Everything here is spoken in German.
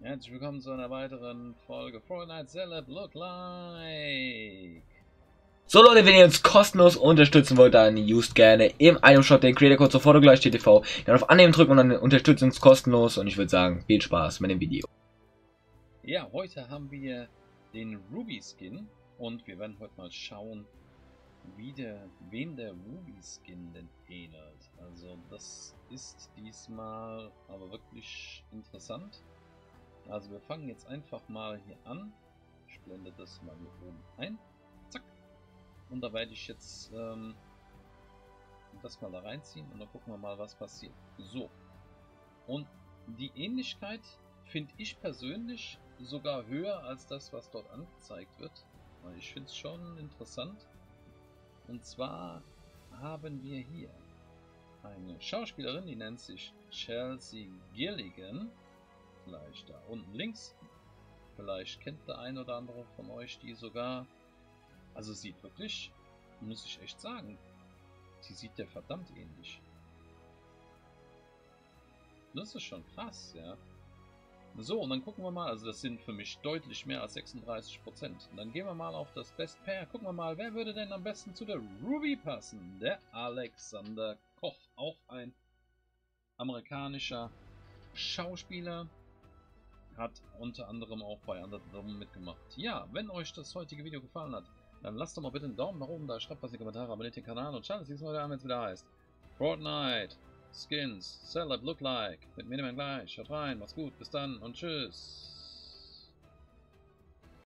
Herzlich willkommen zu einer weiteren Folge Fortnite Celeb Look Like. So Leute, wenn ihr uns kostenlos unterstützen wollt, dann used gerne im Item Shop den Creator Code sofort gleich TTV. Dann auf Annehmen drücken und dann unterstützt uns kostenlos und ich würde sagen, viel Spaß mit dem Video. Ja, heute haben wir den Ruby Skin und wir werden heute mal schauen, wen der Ruby Skin denn ähnelt. Also das ist diesmal aber wirklich interessant. Also wir fangen jetzt einfach mal hier an. Ich blende das mal hier oben ein. Zack. Und da werde ich jetzt das mal da reinziehen und dann gucken wir mal, was passiert. So. Und die Ähnlichkeit finde ich persönlich sogar höher als das, was dort angezeigt wird. Weil ich finde es schon interessant. Und zwar haben wir hier eine Schauspielerin, die nennt sich Chelsea Gilligan. Vielleicht da unten links. Vielleicht kennt der ein oder andere von euch die sogar. Also sieht wirklich, muss ich echt sagen, sie sieht der verdammt ähnlich. Das ist schon krass, ja. So, und dann gucken wir mal, also das sind für mich deutlich mehr als 36%. Und dann gehen wir mal auf das Best Pair, gucken wir mal, wer würde denn am besten zu der Ruby passen? Der Alexander Koch, auch ein amerikanischer Schauspieler, hat unter anderem auch bei Underdome mitgemacht. Ja, wenn euch das heutige Video gefallen hat, dann lasst doch mal bitte einen Daumen nach oben da, schreibt was in die Kommentare, abonniert den Kanal und schaut uns nächstes Mal wieder an, wenn es wieder heißt Fortnite Skins, Celeb Look Like. Mit mir gleich. Schaut rein, macht's gut, bis dann und tschüss.